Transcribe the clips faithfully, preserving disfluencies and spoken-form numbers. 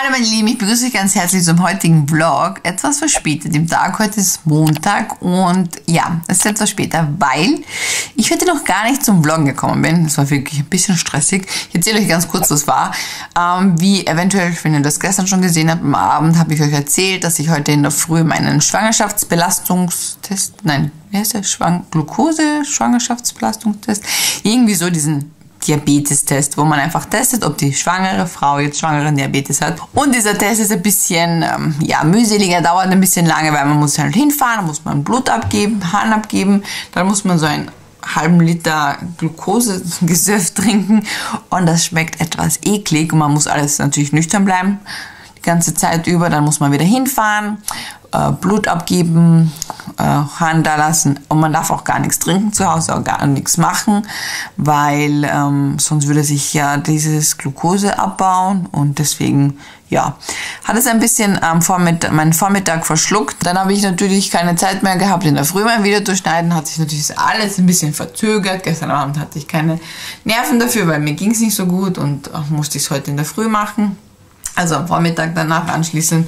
Hallo meine Lieben, ich begrüße euch ganz herzlich zum heutigen Vlog. Etwas verspätet im Tag, heute ist Montag und ja, es ist etwas später, weil ich heute noch gar nicht zum Vloggen gekommen bin. Es war wirklich ein bisschen stressig. Ich erzähle euch ganz kurz, was war. Ähm, wie eventuell, wenn ihr das gestern schon gesehen habt, am Abend habe ich euch erzählt, dass ich heute in der Früh meinen Schwangerschaftsbelastungstest, nein, wie heißt der? Schwang Glucose, Schwangerschaftsbelastungstest, irgendwie so diesen Diabetestest, wo man einfach testet, ob die schwangere Frau jetzt schwangeren Diabetes hat. Und dieser Test ist ein bisschen ähm, ja, mühseliger, dauert ein bisschen lange, weil man muss halt hinfahren, dann muss man Blut abgeben, Harn abgeben, dann muss man so einen halben Liter Glukosegesöff trinken und das schmeckt etwas eklig und man muss alles natürlich nüchtern bleiben, die ganze Zeit über. Dann muss man wieder hinfahren, äh, Blut abgeben, äh, Harn da lassen und man darf auch gar nichts trinken zu Hause, auch gar nichts machen, weil ähm, sonst würde sich ja dieses Glucose abbauen und deswegen ja, hat es ein bisschen am Vormittag, meinen Vormittag verschluckt. Dann habe ich natürlich keine Zeit mehr gehabt, in der Früh mein Video zu schneiden, hat sich natürlich alles ein bisschen verzögert. Gestern Abend hatte ich keine Nerven dafür, weil mir ging es nicht so gut und auch musste ich es heute in der Früh machen. Also am Vormittag danach anschließend.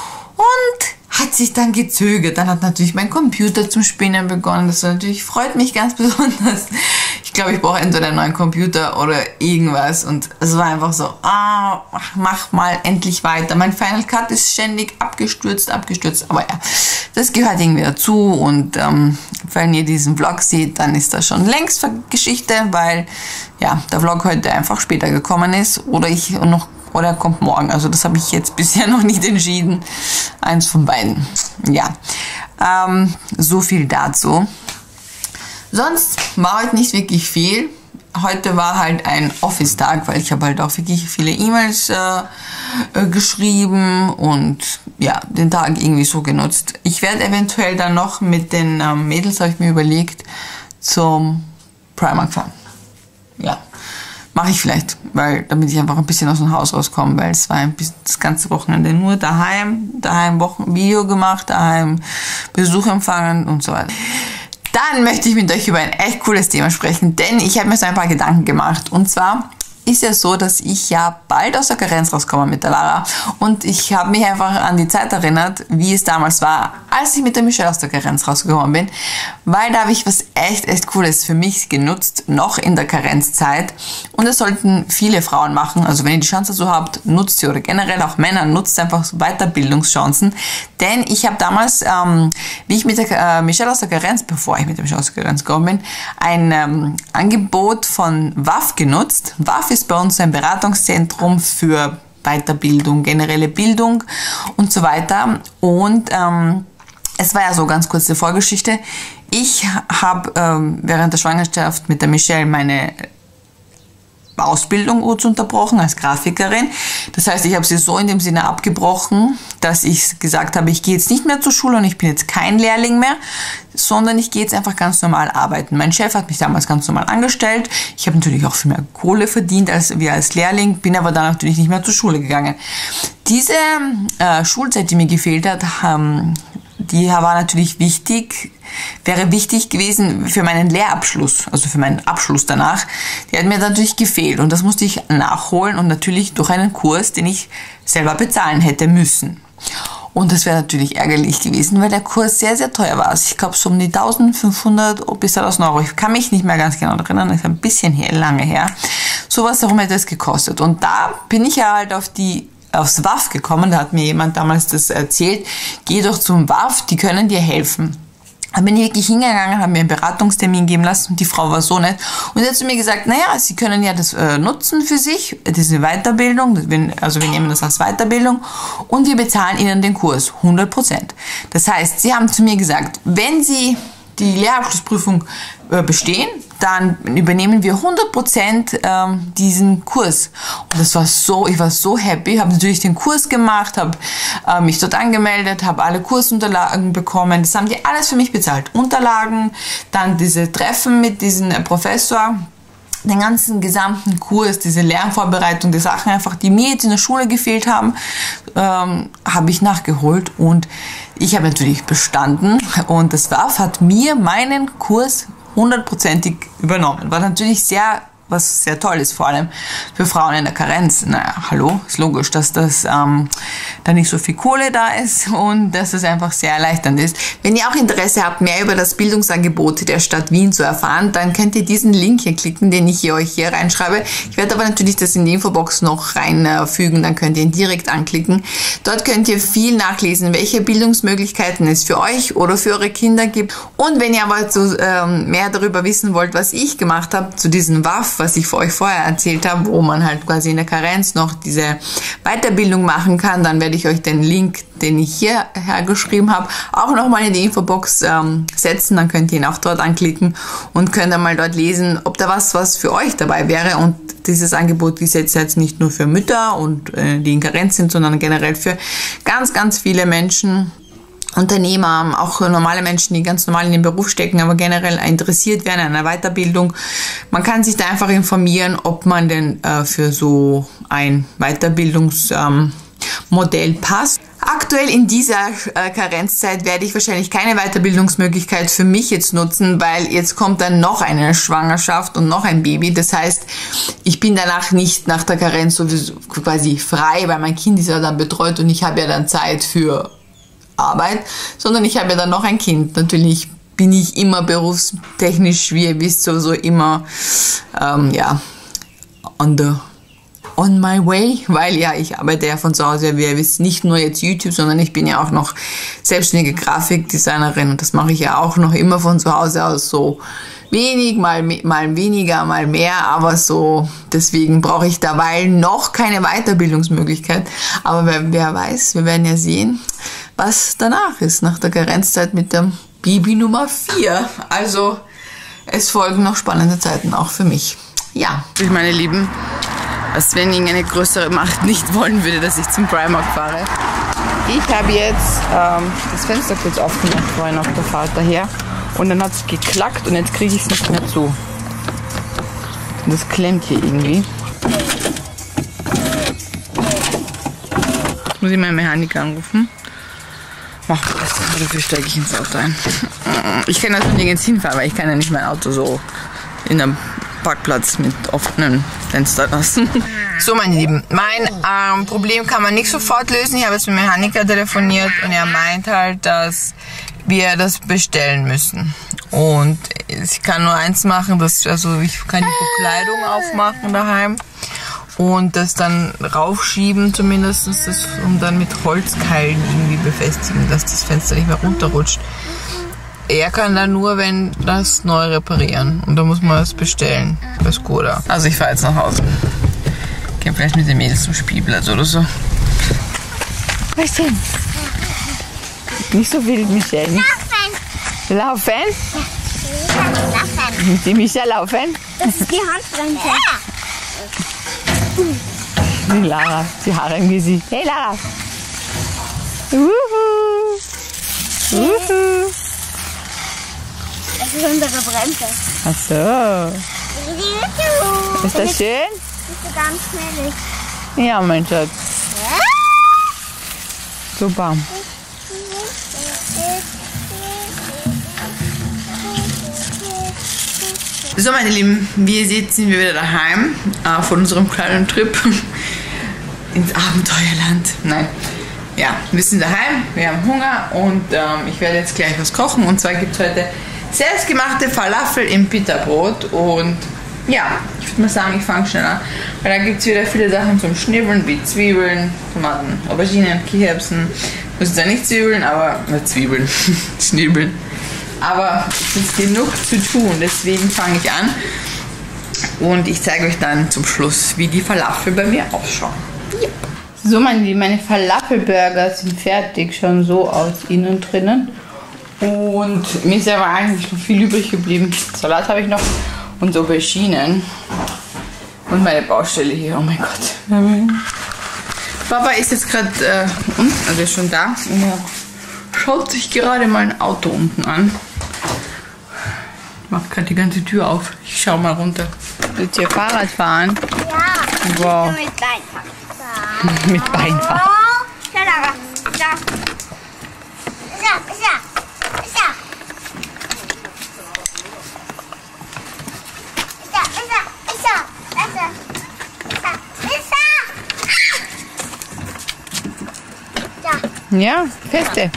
Und hat sich dann gezögert. Dann hat natürlich mein Computer zum Spinnen begonnen. Das natürlich freut mich ganz besonders. Ich glaube, ich brauche entweder einen neuen Computer oder irgendwas. Und es war einfach so, ah, mach mal endlich weiter. Mein Final Cut ist ständig abgestürzt, abgestürzt. Aber ja, das gehört irgendwie dazu. Und ähm, wenn ihr diesen Vlog seht, dann ist das schon längst Geschichte, weil ja, der Vlog heute einfach später gekommen ist. Oder ich noch Oder kommt morgen. Also das habe ich jetzt bisher noch nicht entschieden. Eins von beiden. Ja, ähm, so viel dazu. Sonst war heute nicht wirklich viel. Heute war halt ein Office-Tag, weil ich habe halt auch wirklich viele E-Mails äh, äh, geschrieben und ja, den Tag irgendwie so genutzt. Ich werde eventuell dann noch mit den ähm, Mädels, habe ich mir überlegt, zum Primark fahren. Ja. Mache ich vielleicht, weil damit ich einfach ein bisschen aus dem Haus rauskomme, weil es war ein bisschen das ganze Wochenende nur daheim, daheim Wochen Video gemacht, daheim Besuch empfangen und so weiter. Dann möchte ich mit euch über ein echt cooles Thema sprechen, denn ich habe mir so ein paar Gedanken gemacht. Und zwar ist ja so, dass ich ja bald aus der Karenz rauskomme mit der Lara und ich habe mich einfach an die Zeit erinnert, wie es damals war, als ich mit der Michelle aus der Karenz rausgekommen bin, weil da habe ich was echt, echt Cooles für mich genutzt, noch in der Karenzzeit und das sollten viele Frauen machen, also wenn ihr die Chance dazu habt, nutzt sie oder generell auch Männer, nutzt einfach Weiterbildungschancen, denn ich habe damals, ähm, wie ich mit der äh, Michelle aus der Karenz, bevor ich mit der Michelle aus der Karenz gekommen bin, ein ähm, Angebot von W A F genutzt. W A F ist bei uns ein Beratungszentrum für Weiterbildung, generelle Bildung und so weiter. Und ähm, es war ja so ganz kurze Vorgeschichte. Ich habe ähm, während der Schwangerschaft mit der Michelle meine Ausbildung kurz unterbrochen als Grafikerin. Das heißt, ich habe sie so in dem Sinne abgebrochen, dass ich gesagt habe, ich gehe jetzt nicht mehr zur Schule und ich bin jetzt kein Lehrling mehr, sondern ich gehe jetzt einfach ganz normal arbeiten. Mein Chef hat mich damals ganz normal angestellt. Ich habe natürlich auch viel mehr Kohle verdient als wir als Lehrling, bin aber dann natürlich nicht mehr zur Schule gegangen. Diese äh, Schulzeit, die mir gefehlt hat, ähm, die war natürlich wichtig, wäre wichtig gewesen für meinen Lehrabschluss, also für meinen Abschluss danach. Die hat mir natürlich gefehlt und das musste ich nachholen und natürlich durch einen Kurs, den ich selber bezahlen hätte müssen. Und das wäre natürlich ärgerlich gewesen, weil der Kurs sehr, sehr teuer war. Also ich glaube so um die eintausendfünfhundert bis zweitausend Euro. Ich kann mich nicht mehr ganz genau erinnern, das ist ein bisschen her, lange her. Sowas darum hätte es gekostet. Und da bin ich ja halt auf die aufs W A F gekommen, da hat mir jemand damals das erzählt, geh doch zum W A F, die können dir helfen. Da bin ich wirklich hingegangen, habe mir einen Beratungstermin geben lassen und die Frau war so nett. Und sie hat zu mir gesagt, naja, Sie können ja das äh, nutzen für sich, diese Weiterbildung, also wir nehmen das als Weiterbildung und wir bezahlen Ihnen den Kurs, hundert Prozent. Das heißt, Sie haben zu mir gesagt, wenn Sie die Lehrabschlussprüfung äh, bestehen, dann übernehmen wir hundert Prozent ähm, diesen Kurs. Und das war so, ich war so happy, habe natürlich den Kurs gemacht, habe äh, mich dort angemeldet, habe alle Kursunterlagen bekommen. Das haben die alles für mich bezahlt. Unterlagen, dann diese Treffen mit diesem äh, Professor, den ganzen gesamten Kurs, diese Lernvorbereitung, die Sachen einfach, die mir jetzt in der Schule gefehlt haben, ähm, habe ich nachgeholt und ich habe natürlich bestanden und das W A F hat mir meinen Kurs hundertprozentig übernommen. War natürlich sehr was sehr toll ist, vor allem für Frauen in der Karenz. Naja, hallo, ist logisch, dass das ähm, da nicht so viel Kohle da ist und dass es einfach sehr erleichternd ist. Wenn ihr auch Interesse habt, mehr über das Bildungsangebot der Stadt Wien zu erfahren, dann könnt ihr diesen Link hier klicken, den ich hier euch hier reinschreibe. Ich werde aber natürlich das in die Infobox noch reinfügen, dann könnt ihr ihn direkt anklicken. Dort könnt ihr viel nachlesen, welche Bildungsmöglichkeiten es für euch oder für eure Kinder gibt. Und wenn ihr aber so, ähm, mehr darüber wissen wollt, was ich gemacht habe zu diesem W A F, was ich für euch vorher erzählt habe, wo man halt quasi in der Karenz noch diese Weiterbildung machen kann, dann werde ich euch den Link, den ich hier hergeschrieben habe, auch nochmal in die Infobox ähm, setzen. Dann könnt ihr ihn auch dort anklicken und könnt dann mal dort lesen, ob da was, was für euch dabei wäre. Und dieses Angebot ist jetzt, jetzt nicht nur für Mütter und äh, die in Karenz sind, sondern generell für ganz, ganz viele Menschen, Unternehmer, auch normale Menschen, die ganz normal in den Beruf stecken, aber generell interessiert werden an einer Weiterbildung. Man kann sich da einfach informieren, ob man denn äh, für so ein Weiterbildungsmodell ähm, passt. Aktuell in dieser äh, Karenzzeit werde ich wahrscheinlich keine Weiterbildungsmöglichkeit für mich jetzt nutzen, weil jetzt kommt dann noch eine Schwangerschaft und noch ein Baby. Das heißt, ich bin danach nicht nach der Karenz sowieso quasi frei, weil mein Kind ist ja dann betreut und ich habe ja dann Zeit für Arbeit, sondern ich habe ja dann noch ein Kind. Natürlich bin ich immer berufstechnisch, wie ihr wisst, sowieso immer ähm, ja, on the on my way, weil ja, ich arbeite ja von zu Hause, wie ihr wisst, nicht nur jetzt YouTube, sondern ich bin ja auch noch selbstständige Grafikdesignerin und das mache ich ja auch noch immer von zu Hause aus, so wenig, mal, mal weniger, mal mehr, aber so, deswegen brauche ich dabei noch keine Weiterbildungsmöglichkeit, aber wer, wer weiß, wir werden ja sehen, was danach ist, nach der Karenzzeit mit dem Baby Nummer vier. Also es folgen noch spannende Zeiten, auch für mich. Ja, meine Lieben, als wenn irgendeine größere Macht nicht wollen würde, dass ich zum Primark fahre. Ich habe jetzt ähm, das Fenster kurz aufgemacht, vorhin auf der Fahrt daher. Und dann hat es geklackt und jetzt kriege ich es nicht mehr zu. Und das klemmt hier irgendwie. Jetzt muss ich meinen Mechaniker anrufen. Mach das, dafür steige ich ins Auto ein. Ich kann also nirgends hinfahren, weil ich kann ja nicht mein Auto so in einem Parkplatz mit offenen Fenstern lassen. So, meine Lieben, mein ähm, Problem kann man nicht sofort lösen. Ich habe jetzt mit dem Mechaniker telefoniert und er meint halt, dass wir das bestellen müssen. Und ich kann nur eins machen, dass, also ich kann die Verkleidung aufmachen daheim und das dann raufschieben zumindest, das, um dann mit Holzkeilen irgendwie befestigen, dass das Fenster nicht mehr runterrutscht. Er kann dann nur, wenn das neu reparieren und da muss man es bestellen bei Skoda. Also ich fahre jetzt nach Hause. Gehen vielleicht mit den Mädels zum Spielplatz oder so. Was denn? Nicht so wild, Michelle. Laufen. Laufen? Ja, laufen. Mit dem Michelle laufen? Das ist die Handbremse. Die Lara, die Haare im Gesicht. Hey Lara. Uhu. Uhu. Das ist unsere Bremse. Ach so. Ist das schön? Bist du ganz schnellig. Ja, mein Schatz. Super. So, meine Lieben, wie ihr seht, sind wir wieder daheim äh, von unserem kleinen Trip ins Abenteuerland. Nein, ja, wir sind daheim, wir haben Hunger und ähm, ich werde jetzt gleich was kochen. Und zwar gibt es heute selbstgemachte Falafel im Bitterbrot. Und ja, ich würde mal sagen, ich fange schnell an, weil da gibt es wieder viele Sachen zum Schnibbeln, wie Zwiebeln, Tomaten, Auberginen, Kichererbsen. Muss jetzt ja nicht Zwiebeln, aber äh, Zwiebeln, Schnibbeln. Aber es ist genug zu tun, deswegen fange ich an und ich zeige euch dann zum Schluss, wie die Falafel bei mir ausschauen. Yep. So, meine Lieben, meine Falafelburger sind fertig, schauen so aus, innen und drinnen. Und mir ist aber eigentlich noch viel übrig geblieben. Salat habe ich noch und Auberginen. Und meine Baustelle hier, oh mein Gott. Papa ist jetzt gerade äh, unten, also ist schon da. Und er schaut sich gerade mein Auto unten an. Ich mache gerade die ganze Tür auf. Ich schau mal runter. Willst du hier Fahrrad fahren? Ja. Wow. Mit Beinfahren. Mit Beinfahren. Oh, schau da, da. Ist da, ist da, ist da. Ist da, ist da, ist da. Ja, feste.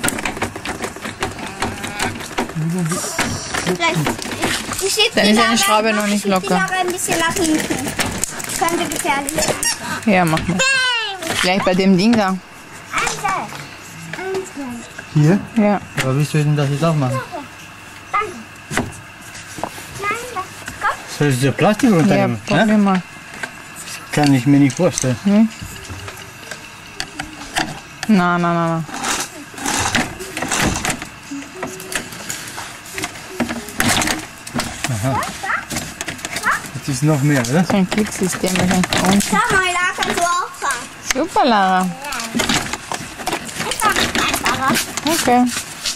Ich schieb Dann die ist eine Lager- Schraube noch nicht ich schieb die locker. Lager ein bisschen nach hinten. Könnte gefährlich sein. Ja, mach mal. Gleich bei dem Ding da. Eins, eins, Hier? Ja. Aber wie soll ich denn das jetzt aufmachen? danke. Nein, das komm. Soll ich das Plastik Ja, runternehmen? probier mal. Kann ich mir nicht vorstellen. Hm? Na, na, na, na. Jetzt ist noch mehr, oder? So ein Klicksystem wahrscheinlich bei uns. Schau mal, da kannst du auch fahren. Super, Lara. Einfach einfacher. Okay.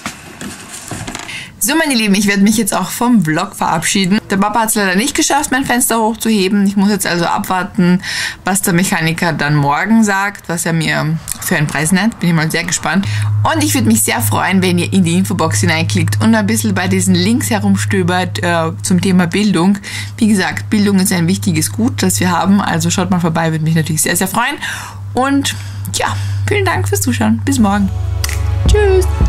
So, meine Lieben, ich werde mich jetzt auch vom Vlog verabschieden. Der Papa hat es leider nicht geschafft, mein Fenster hochzuheben. Ich muss jetzt also abwarten, was der Mechaniker dann morgen sagt, was er mir für einen Preis nennt. Bin ich mal sehr gespannt. Und ich würde mich sehr freuen, wenn ihr in die Infobox hineinklickt und ein bisschen bei diesen Links herumstöbert äh, zum Thema Bildung. Wie gesagt, Bildung ist ein wichtiges Gut, das wir haben. Also schaut mal vorbei, würde mich natürlich sehr, sehr freuen. Und ja, vielen Dank fürs Zuschauen. Bis morgen. Tschüss.